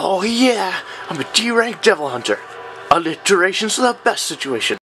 Oh yeah, I'm a D-rank devil hunter. Alliteration's the best situation.